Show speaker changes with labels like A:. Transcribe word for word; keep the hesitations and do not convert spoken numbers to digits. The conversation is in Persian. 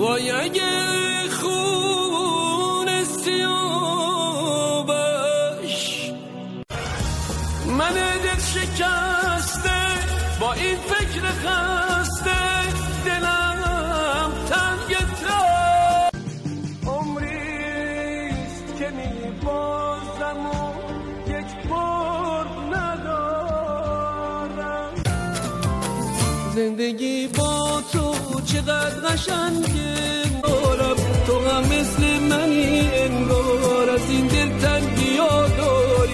A: وای اگه خون سیابش من دل شکسته با این فکر خسته دلم تنگ تر عمریست که میبازم و یک بار ندارم زندگی با تو چقدر قشنگه تو هم مثل منی انگار از این دل تنگی ها داری